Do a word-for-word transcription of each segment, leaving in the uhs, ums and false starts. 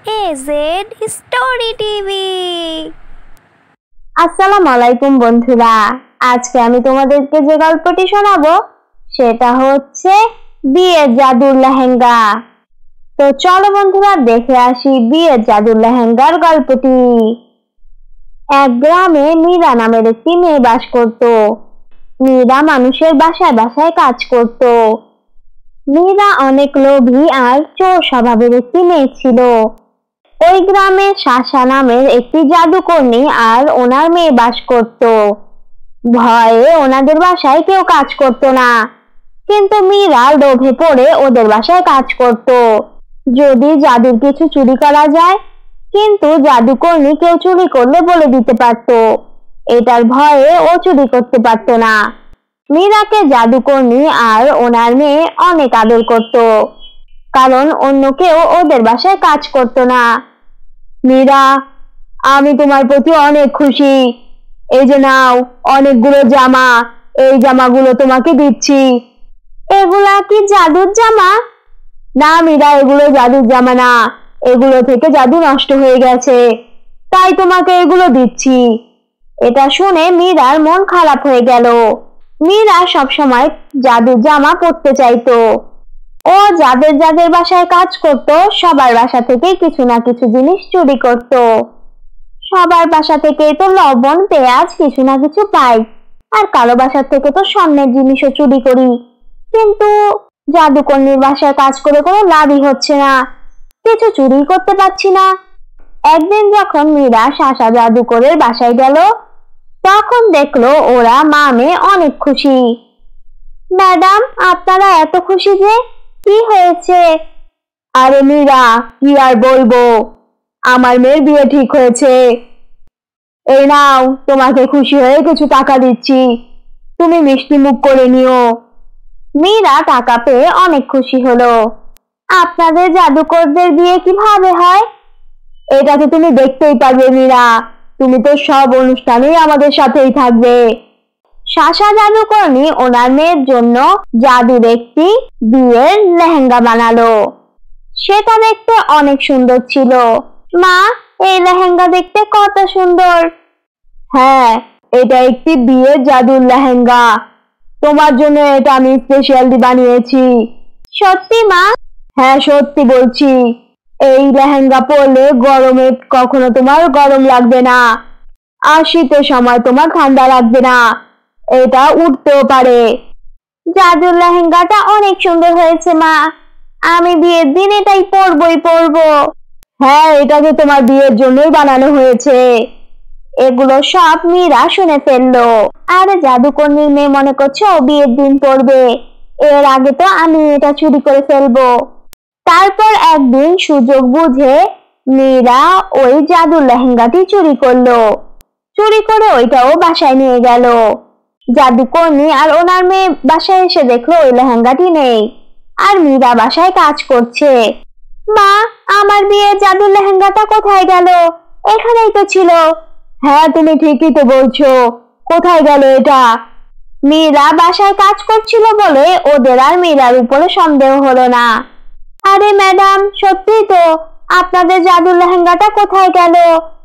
A Z Story TV. আসসালামু আলাইকুম বন্ধুরা, আজকে আমি তোমাদেরকে যে গল্পটি শোনাবো সেটা হচ্ছে বিয়ের জাদুর লেহেঙ্গা। তো চলো বন্ধুরা দেখে আসি বিয়ের জাদুর লেহেঙ্গার গল্পটি। এক গ্রামে মীরা নামের একটি মেয়ে বাস করত। মীরা মানুষের বাসায় বাসায় কাজ করত। মীরা অনেক লোভী আর চোর স্বভাবের একটি মেয়ে ছিল। ওই গ্রামে শাসা নামের একটি জাদুকর্ণী আর ওনার মেয়ে বাস করত। ভয়ে ওনাদের বাসায় কেউ কাজ করত না, কিন্তু মীরা লোভে পড়ে ওদের বাসায় কাজ করত যদি জাদুর কিছু চুরি করা যায়। কিন্তু জাদুকর্ণী কেউ চুরি করলে বলে দিতে পারত, এটার ভয়ে ও চুরি করতে পারত না। মীরাকে জাদুকর্ণী আর ওনার মেয়ে অনেক আদর করত, কারণ অন্য কেউ ওদের বাসায় কাজ করত না। মীরা, আমি তোমার প্রতি অনেক খুশি। এই যে নাও অনেকগুলো জামা, এই জামাগুলো তোমাকে দিচ্ছি। এগুলা কি জাদুর জামা? না মীরা, এগুলো জাদুর জামা না, এগুলো থেকে জাদু নষ্ট হয়ে গেছে, তাই তোমাকে এগুলো দিচ্ছি। এটা শুনে মীরার মন খারাপ হয়ে গেল। মীরা সবসময় জাদুর জামা পরতে চাইতো। ও যাদের যাদের বাসায় কাজ করত সবার বাসা থেকে কিছু না কিছু জিনিস চুরি করত। সবার বাসা থেকে তো লবণ পেঁয়াজ কিছু না কিছু পাই, আর কারো বাসা থেকে তো স্বর্ণের জিনিসও চুরি করি, কিন্তু জাদুকর্ণীর বাসায় কাজ করে কোনো লাভই হচ্ছে না, কিছু চুরি করতে পারছি না। একদিন যখন মীরা শাসা জাদুকরের বাসায় গেল, তখন দেখলো ওরা মা মেয়ে অনেক খুশি। ম্যাডাম, আপনারা এত খুশি যে, কি হয়েছে? আরে মীরা, কি আর বলবো, আমার মেয়ের বিয়ে ঠিক হয়েছে। এই নাও, তোমাকে খুশি হয়ে কিছু টাকা দিচ্ছি, তুমি মিষ্টি মুখ করে নিও। মীরা টাকা পেয়ে অনেক খুশি হলো। আপনাদের জাদুকরদের বিয়ে কিভাবে হয়? এটা তো তুমি দেখতেই পারবে মীরা, তুমি তো সব অনুষ্ঠানেই আমাদের সাথেই থাকবে। শাসা জাদুকর্ণী ওনার মেয়ের জন্য জাদুর একটি বিয়ের লেহেঙ্গা বানালো। সেটা দেখতে অনেক সুন্দর ছিল। মা, এই লেহেঙ্গা দেখতে কত সুন্দর। হ্যাঁ, এটা একটি বিয়ের জাদুর লেহেঙ্গা, তোমার জন্য এটা আমি স্পেশালি বানিয়েছি। সত্যি মা? হ্যাঁ সত্যি বলছি, এই লেহেঙ্গা পরলে গরমে কখনো তোমার গরম লাগবে না, আর শীতের সময় তোমার ঠান্ডা লাগবে না, এটা উঠতেও পারে। জাদুর লেহেঙ্গাটা অনেক সুন্দর হয়েছে মা, আমি বিয়ের দিন এটাই পরবই পরবো। হ্যাঁ, এটা তো তোমার বিয়ের জন্যই বানানো হয়েছে। এগুলো সব মীরা শুনে ফেললো। আরে জাদুকর্ণীর মেয়ে মনে করছে ও বিয়ের দিন পরবে, এর আগে তো আমি এটা চুরি করে ফেলবো। তারপর একদিন সুযোগ বুঝে মীরা ওই জাদুর লেহেঙ্গাটি চুরি করলো। চুরি করে ওইটাও বাসায় নিয়ে গেল। জাদুকর্ণী আর ওনার মেয়ে বাসায় এসে দেখলো ওই লেহেঙ্গাটি নেই, আর মীরা বাসায় কাজ করছে। মা, আমার বিয়ের জাদুর লেহেঙ্গাটা কোথায় গেল? এখানেই তো ছিল। হ্যাঁ তুমি ঠিকই তো বলছো, কোথায় গেল এটা? মীরা বাসায় কাজ করছিল বলে ওদের আর মীরার উপরে সন্দেহ হলো না। আরে ম্যাডাম, সত্যি তো, আপনাদের জাদুর লেহেঙ্গাটা কোথায় গেল?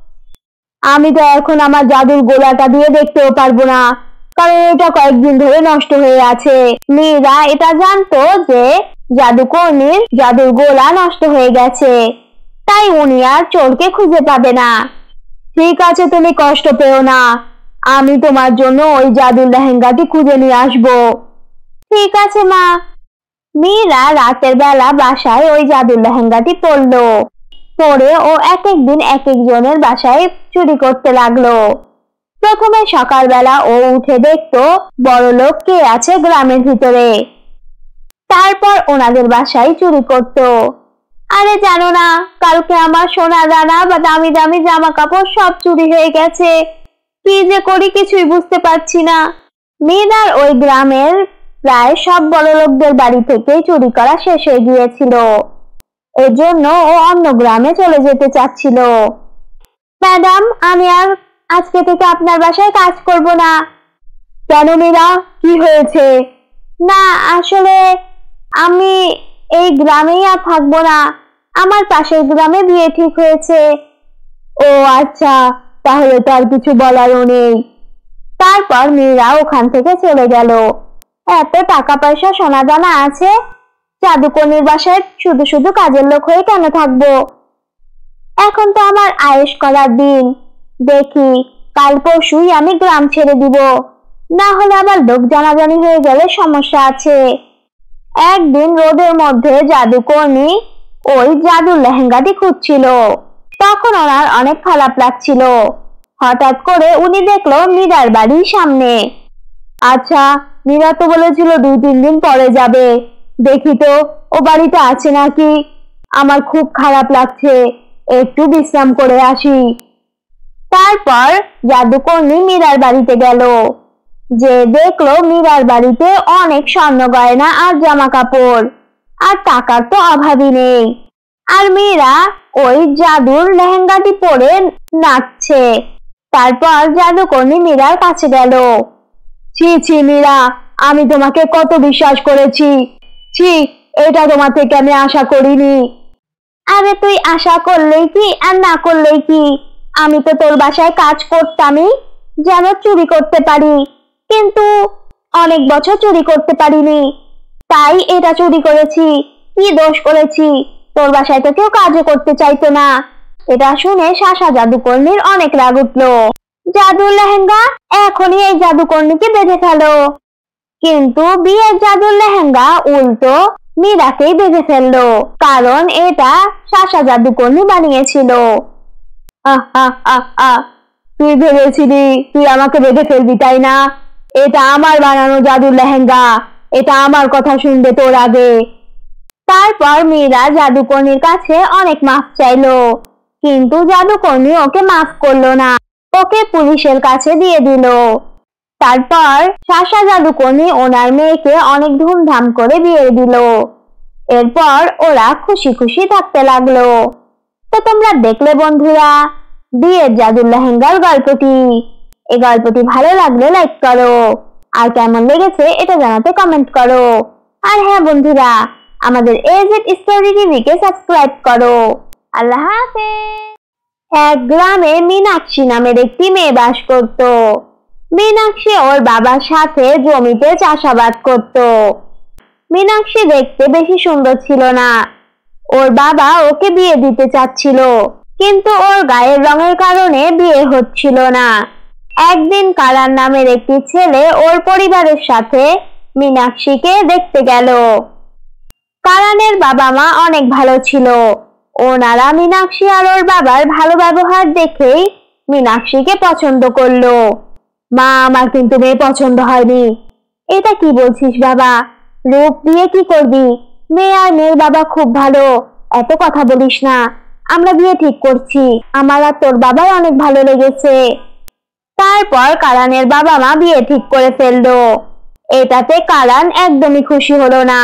আমি তো এখন আমার জাদুর গোলাটা দিয়ে দেখতেও পারবো না, কারণ এটা কয়েকদিন ধরে নষ্ট হয়ে আছে। মীরা এটা জানতো যে জাদুকর্ণীর জাদুর গোলা নষ্ট হয়ে গেছে, তাই উনি আর চোরকে খুঁজে পাবে না। ঠিক আছে, তুমি কষ্ট পেও না, আমি তোমার জন্য ওই জাদুর লেহেঙ্গাটি খুঁজে নিয়ে আসবো। ঠিক আছে মা। মীরা রাতের বেলা বাসায় ওই জাদুর লেহেঙ্গাটি পরলো। পরে ও এক এক দিন এক একজনের বাসায় চুরি করতে লাগলো। প্রথমে সকালবেলা ও উঠে দেখতো বড়লোক কে আছে গ্রামের ভিতরে, তারপর ওনাদের বাসায় চুরি করত। আরে জানো না, কালকে আমার সোনা দানা বা দামি দামি জামা কাপড় সব চুরি হয়ে গেছে, কি যে করি কিছুই বুঝতে পারছি না। মীরার ওই গ্রামের প্রায় সব বড়লোকদের বাড়ি থেকে চুরি করা শেষ হয়ে গিয়েছিল, এজন্য ও অন্য গ্রামে চলে যেতে চাচ্ছিল। ম্যাডাম, আমি আর আজকে থেকে আপনার বাসায় কাজ করব না। কেন মীরা, কি হয়েছে? না আসলে আমি এই গ্রামেই আর থাকবো না, আমার পাশের গ্রামে বিয়ে ঠিক হয়েছে। ও আচ্ছা, তাহলে তো আর কিছু বলারও নেই। তারপর মীরা ওখান থেকে চলে গেল। এত টাকা পয়সা সোনা দানা আছে, জাদুকর্ণীর বাসায় শুধু শুধু কাজের লোক হয়ে কেন থাকবো? এখন তো আমার আয়েশ করার দিন। দেখি কাল পরশুই আমি গ্রাম ছেড়ে দিব, না হলে আবার লোক জানাজানি হয়ে গেলে সমস্যা আছে। একদিন রোদের মধ্যে জাদুকর্ণী ওই জাদুর লেহেঙ্গাটি খুঁজছিল। তখন ওনার অনেক খারাপ লাগছিল। হঠাৎ করে উনি দেখলো মীরার বাড়ির সামনে। আচ্ছা, মীরা তো বলেছিল দুই তিন দিন পরে যাবে, দেখি তো ও বাড়িতে আছে নাকি। আমার খুব খারাপ লাগছে, একটু বিশ্রাম করে আসি। তারপর জাদুকর্ণী মীরার বাড়িতে গেল। যে দেখলো মীরার বাড়িতে অনেক স্বর্ণ গয়না আর জামা কাপড়, আর টাকার তো অভাবই নেই। আর মীরা ওই জাদুর লেহেঙ্গাটি পরে নাচছে। তারপর জাদুকর্ণী মীরার কাছে গেল। ছি ছি মীরা, আমি তোমাকে কত বিশ্বাস করেছি, ছি, এটা তোমার থেকে আমি আশা করিনি। আরে তুই আশা করলেই কি আর না করলেই কি, আমি তো তোর বাসায় কাজ করতামই যেন চুরি করতে পারি, কিন্তু অনেক বছর চুরি করতে পারিনি, তাই এটা চুরি করেছি। কি দোষ করেছি? তোর বাসায় তো কেউ কাজও করতে চাইতো না। এটা শুনে শাসা জাদুকর্ণীর অনেক রাগ উঠলো। জাদুর লেহেঙ্গা, এখনই এই জাদুকর্ণীকে বেঁধে ফেলো। কিন্তু বিয়ের জাদুর লেহেঙ্গা উল্টো মীরাকেই বেঁধে ফেললো, কারণ এটা শাসা জাদুকর্ণী বানিয়েছিল। আহ আহ আহ আহ তুই ভেবেছিলি তুই আমাকে বেঁধে ফেলবি, তাই না? এটা আমার বানানো জাদুর লেহেঙ্গা, এটা আমার কথা শুনবে তোর আগে। তারপর মীরা জাদুকর্ণীর কাছে অনেক মাফ চাইলো, কিন্তু জাদুকর্ণী ওকে মাফ করলো না, ওকে পুলিশের কাছে দিয়ে দিল। তারপর শাসা জাদুকর্ণী ওনার মেয়েকে অনেক ধুমধাম করে বিয়ে দিল। এরপর ওরা খুশি খুশি থাকতে লাগলো। তো তোমরা দেখলে বন্ধুরা বিয়ের জাদুর লেহেঙ্গার গল্পটি। এই গল্পটি ভালো লাগলে লাইক করো, আর কেমন লেগেছে এটা জানাতে কমেন্ট করো। আর হ্যাঁ বন্ধুরা, আমাদের এজেড স্টোরি টিভিকে সাবস্ক্রাইব করো। আল্লাহ হাফেজ। এক গ্রামে মীনাক্ষী নামের একটি মেয়ে বাস করত। মীনাক্ষী ওর বাবার সাথে জমিতে চাষাবাদ করত। মীনাক্ষী দেখতে বেশি সুন্দর ছিল না। ওর বাবা ওকে বিয়ে দিতে চাচ্ছিল, কিন্তু ওর গায়ের রঙের কারণে বিয়ে হচ্ছিল না। একদিন কালার নামের একটি ছেলে ওর পরিবারের সাথে মীনাক্ষীকে দেখতে গেল। কালানের বাবা মা অনেক ভালো ছিল। ওনারা মীনাক্ষী আর ওর বাবার ভালো ব্যবহার দেখেই মীনাক্ষীকে পছন্দ করলো। মা, আমার কিন্তু মেয়ে পছন্দ হয়নি। এটা কি বলছিস বাবা? রূপ দিয়ে কি করবি? মেয়ে আর মেয়ের বাবা খুব ভালো, এত কথা বলিস না। আমরা বিয়ে ঠিক করছি, আমার আর তোর বাবার অনেক ভালো লেগেছে। তারপর কালানের বাবা মা বিয়ে ঠিক করে ফেললো। এটাতে কালান একদমই খুশি হলো না।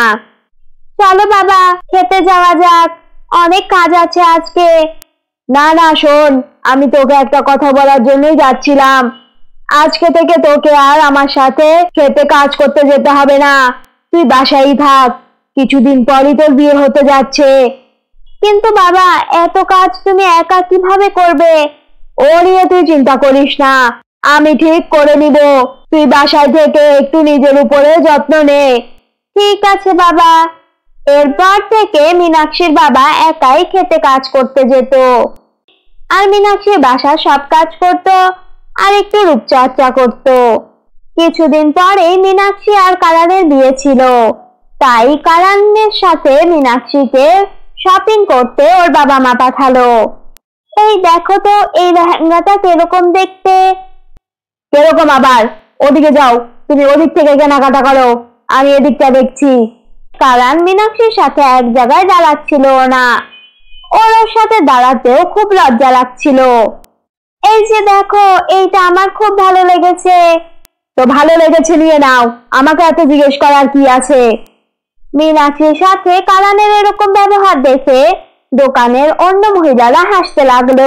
চলো বাবা, খেতে যাওয়া যাক, অনেক কাজ আছে আজকে। না না শোন, আমি তোকে একটা কথা বলার জন্যই যাচ্ছিলাম। আজকে থেকে তোকে আর আমার সাথে খেতে কাজ করতে যেতে হবে না, তুই বাসায় থাক, কিছুদিন পরই তোর বিয়ে হতে যাচ্ছে। কিন্তু বাবা, এত কাজ তুমি একা কিভাবে করবে? ও নিয়ে তুই চিন্তা করিস না, আমি ঠিক করে নিব। তুই বাসায় থেকে একটু নিজের উপরে যত্ন নে। ঠিক আছে বাবা। এরপর থেকে মীনাক্ষীর বাবা একাই খেতে কাজ করতে যেত, আর মীনাক্ষী বাসার সব কাজ করত আর একটু রূপচর্চা করত। কিছুদিন পরেই মীনাক্ষী আর কালানের বিয়ে ছিল, তাই কালানের সাথে মীনাক্ষীকে শপিং করতে ওর বাবা মা পাঠালো। এই দেখো তো এই লেহেঙ্গাটা কিরকম দেখতে। কিরকম আবার? ওদিকে যাও, তুমি ওদিক থেকে কেনাকাটা করো, আমি এদিকটা দেখছি। কারণ মীনাক্ষীর সাথে এক জায়গায় দাঁড়াচ্ছিল না, ওর ওর সাথে দাঁড়াতেও খুব লজ্জা লাগছিল। এই যে দেখো, এইটা আমার খুব ভালো লেগেছে। তো ভালো লেগেছে নিয়ে নাও, আমাকে এত জিজ্ঞেস করার কি আছে? মীনাক্ষীর সাথে কালানের এরকম ব্যবহার দেখে দোকানের অন্য মহিলারা হাসতে লাগলো।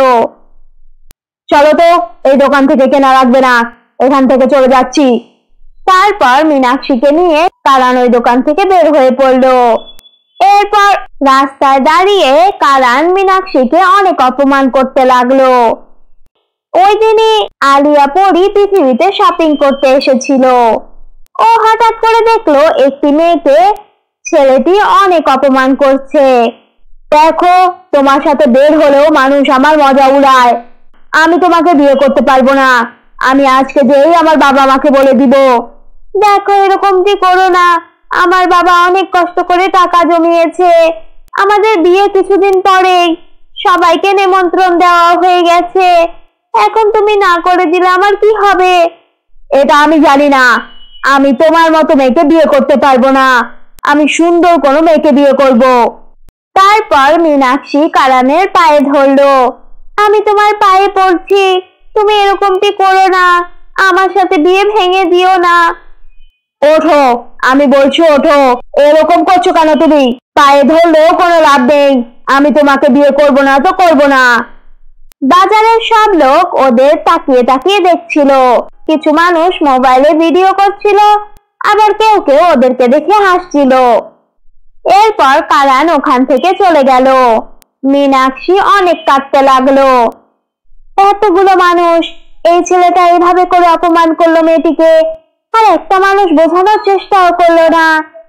চলো তো, এই দোকান থেকে কেনা লাগবে না, এখান থেকে চলে যাচ্ছি। তারপর মীনাক্ষীকে নিয়ে কালান ওই দোকান থেকে বের হয়ে পড়লো। এরপর রাস্তায় দাঁড়িয়ে কারান মীনাক্ষীকে অনেক অপমান করতে লাগলো। ওই দিনই আলিয়া পরি পৃথিবীতে শপিং করতে এসেছিল। ও হঠাৎ করে দেখলো একটি মেয়েকে ছেলেটি অনেক অপমান করছে। দেখো, তোমার সাথে বের হলেও মানুষ আমার মজা উড়ায়। আমি তোমাকে বিয়ে করতে পারবো না। আমি আজকে যেই আমার বাবা মাকে বলে দিব। দেখো, এরকমটি করো না। আমার বাবা অনেক কষ্ট করে টাকা জমিয়েছে। আমাদের বিয়ে কিছুদিন পরেই, সবাইকে নিমন্ত্রণ দেওয়া হয়ে গেছে। এখন তুমি না করে দিলে আমার কি হবে? এটা আমি জানি না। আমি তোমার মতো মেয়েকে বিয়ে করতে পারবো না। আমি সুন্দর কোনো মেয়েকে বিয়ে করব। তারপর মীনাক্ষী কারানের পায়ে ধরলো। আমি তোমার পায়ে পড়ছি, তুমি এরকমটি করো না। আমার সাথে বিয়ে ভেঙে দিও না। ওঠো, আমি বলছি ওঠো। এরকম করছো কেন তুমি? পায়ে ধরলেও কোনো লাভ নেই। আমি তোমাকে বিয়ে করব না তো করব না। বাজারের সব লোক ওদের তাকিয়ে তাকিয়ে দেখছিল। কিছু মানুষ মোবাইলে ভিডিও করছিল, আবার কেউ কেউ ওদেরকে দেখে হাসছিল। এরপর কারান ওখান থেকে চলে গেল। মীনাক্ষী অনেক কাঁদতে লাগলো। এতগুলো মানুষ, এই ছেলেটা এভাবে করে অপমান করলো মেয়েটিকে, আর একটা মানুষ বোঝানোর চেষ্টাও করলো না।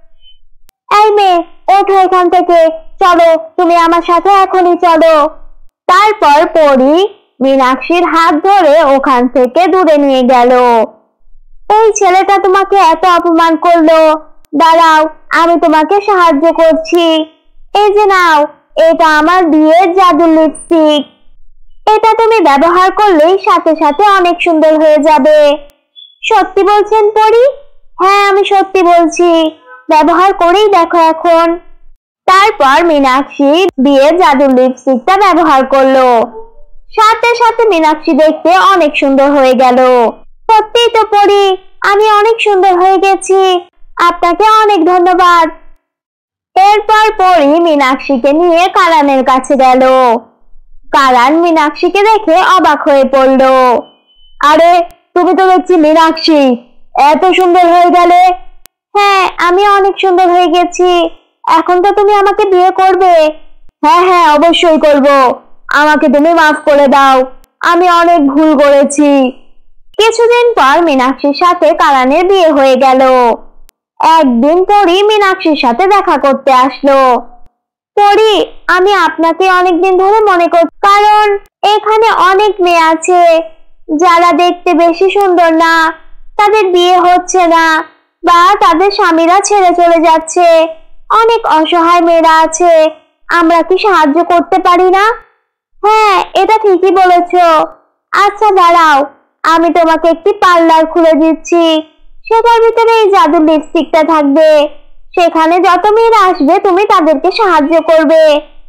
এই মেয়ে, ওঠো এখান থেকে, চলো, তুমি আমার সাথে এখনই চলো। তারপর পরি মীনাক্ষীর হাত ধরে ওখান থেকে দূরে নিয়ে গেল। এই ছেলেটা তোমাকে এত অপমান করলো, দাঁড়াও, আমি তোমাকে সাহায্য করছি। এই যে নাও, এটা আমার বিয়ের জাদুর লিপস্টিক। এটা তুমি ব্যবহার করলেই সাথে সাথে অনেক সুন্দর হয়ে যাবে। সত্যি বলছেন পরি? হ্যাঁ, আমি সত্যি বলছি। ব্যবহার করেই দেখো এখন। তারপর মীনাক্ষী বিয়ের জাদুর লিপস্টিকটা ব্যবহার করলো। সাথে সাথে মীনাক্ষী দেখতে অনেক সুন্দর হয়ে গেল। সত্যিই তো পরি, আমি অনেক সুন্দর হয়ে গেছি। আপনাকে অনেক ধন্যবাদ। এরপর পরি মীনাক্ষীকে নিয়ে কারানের কাছে গেল। কারান মীনাক্ষীকে দেখে অবাক হয়ে পড়ল। আরে, তুমি তো দেখছি মীনাক্ষী, এত সুন্দর হয়ে গেলে। হ্যাঁ, আমি অনেক সুন্দর হয়ে গেছি। এখন তো তুমি আমাকে বিয়ে করবে? হ্যাঁ হ্যাঁ, অবশ্যই করব। আমাকে তুমি মাফ করে দাও, আমি অনেক ভুল করেছি। কিছুদিন পর মীনাক্ষীর সাথে কারানের বিয়ে হয়ে গেল। একদিন পরি মীনাক্ষীর সাথে দেখা করতে আসলো। পরি, আমি আপনাকে অনেকদিন ধরে মনে করছি, কারণ এখানে অনেক মেয়ে আছে যারা দেখতে বেশি সুন্দর না, তাদের বিয়ে হচ্ছে না, বা তাদের স্বামীরা ছেড়ে চলে যাচ্ছে। অনেক অসহায় মেয়েরা আছে, আমরা কি সাহায্য করতে পারি না? হ্যাঁ, এটা ঠিকই বলেছো। আচ্ছা দাঁড়াও, আমি তোমাকে একটি পার্লার খুলে দিচ্ছি। সেটার ভিতরে এই জাদুর লিপস্টিকটা থাকবে। সেখানে যত মেয়েরা আসবে তুমি তাদেরকে সাহায্য করবে।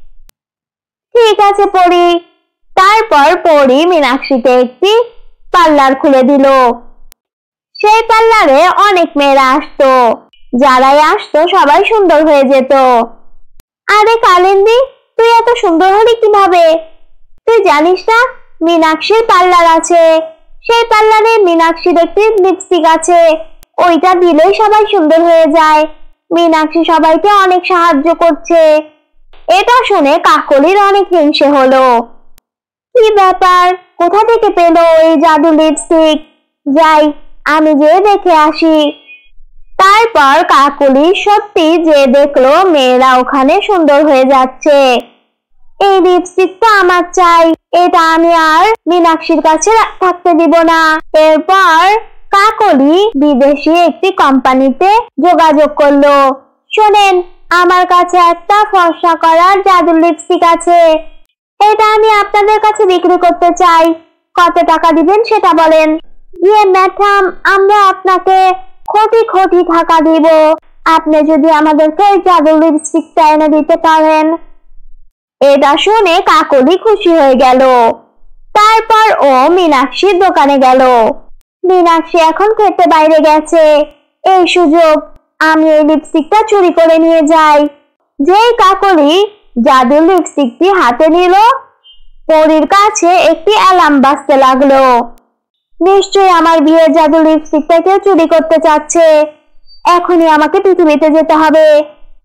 ঠিক আছে পরি। তারপর পরি মীনাক্ষীকে একটি পার্লার খুলে দিল। সেই পার্লারে অনেক মেয়েরা আসতো। যারাই আসতো সবাই সুন্দর হয়ে যেত। আরে কালিন্দী, তুই এত সুন্দর হলি কিভাবে? তুই জানিস না মীনাক্ষীর পার্লার আছে? সেই পার্লারে মীনাক্ষীর একটি লিপস্টিক আছে, ওইটা দিলেই সবাই সুন্দর হয়ে যায়। মীনাক্ষী সবাইকে অনেক সাহায্য করছে। এটা শুনে কাকলির অনেক হিংসে হলো। কি ব্যাপার, কোথা থেকে পেলো এই জাদু লিপস্টিক? যাই, আমি যে দেখে আসি। তারপর কাকলি সত্যি যে দেখলো মেয়েরা ওখানে সুন্দর হয়ে যাচ্ছে। এই লিপস্টিকটা আমার চাই, এটা আমি আর মীনাক্ষীর কাছে থাকতে দিব না। এরপর কাকলি বিদেশি একটি কোম্পানিতে যোগাযোগ করলো। শোনেন, আমার কাছে একটা ফর্সা করার জাদুর লিপস্টিক আছে, এটা আমি আপনাদের কাছে বিক্রি করতে চাই। কত টাকা দিবেন সেটা বলেন। ইয়ে ম্যাডাম, আমরা আপনাকে কোটি কোটি টাকা দিব, আপনি যদি আমাদেরকে এই জাদুর লিপস্টিকটা এনে দিতে পারেন। এটা শুনে কাকলি খুশি হয়ে গেল। তারপর ও মীনাক্ষীর দোকানে গেল। মীনাক্ষী এখন খেতে বাইরে গেছে। এই সুযোগ, আমি এই লিপস্টিকটা চুরি করে নিয়ে যাই। যেই কাকলি জাদুর লিপস্টিকটি হাতে নিল, পরীর কাছে একটি অ্যালার্ম বাজতে লাগলো। নিশ্চয়ই আমার বিয়ের জাদুর লিপস্টিকটা কেউ চুরি করতে চাচ্ছে। এখনই আমাকে পৃথিবীতে যেতে হবে।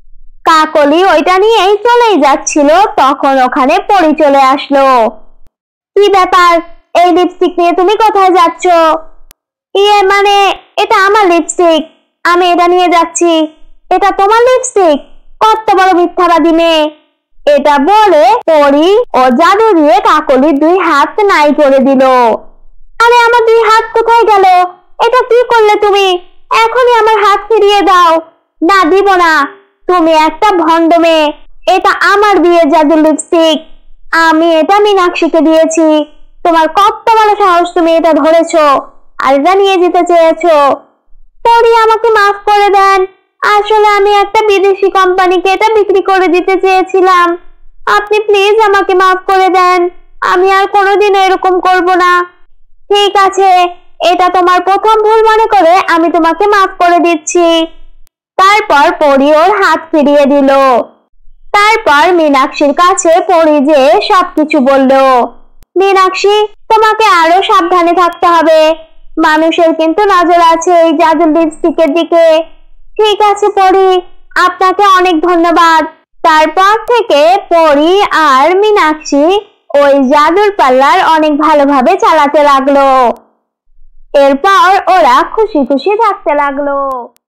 কাকলি ওইটা নিয়েই চলেই যাচ্ছিল, তখন ওখানে পরি চলে আসলো। কি ব্যাপার, এই লিপস্টিক নিয়ে তুমি কোথায় যাচ্ছ? ইয়ে মানে এটা আমার লিপস্টিক, আমি এটা নিয়ে যাচ্ছি। এটা তোমার লিপস্টিক? কত বড় মিথ্যাবাদী মেয়ে! এটা বলে পরি ও জাদু দিয়ে কাকলির দুই হাত নাই করে দিল। আরে আমার দুই হাত কোথায় গেল? এটা কি করলে তুমি? এখনই আমার হাত ফিরিয়ে দাও। না, দিব না। তুমি একটা ভণ্ড মেয়ে। এটা আমার বিয়ের জাদুর লিপস্টিক, আমি এটা মীনাক্ষীকে দিয়েছি। তোমার কত বড় সাহস, তুমি এটা ধরেছো আর এটা নিয়ে যেতে চেয়েছো। পরি আমাকে মাফ করে দেন, আসলে আমি একটা বিদেশি কোম্পানিকে এটা বিক্রি করে দিতে চেয়েছিলাম। আপনি প্লিজ আমাকে মাফ করে দেন, আমি আর কোনোদিন এরকম করব না। ঠিক আছে, এটা তোমার প্রথম ভুল মনে করে আমি তোমাকে মাফ করে দিচ্ছি। তারপর পরি ওর হাত ফিরিয়ে দিল। তারপর মীনাক্ষীর কাছে পরি যে সবকিছু বলল। মীনাক্ষী, তোমাকে আরো সাবধানে থাকতে হবে, মানুষের কিন্তু নজর আছে এই জাদুর লিপস্টিকের দিকে। ঠিক আছে পরি, আপনাকে অনেক ধন্যবাদ। তারপর থেকে পরি আর মীনাক্ষী ওই জাদুর পার্লার অনেক ভালোভাবে চালাতে লাগলো। এরপর ওরা খুশি খুশি থাকতে লাগলো।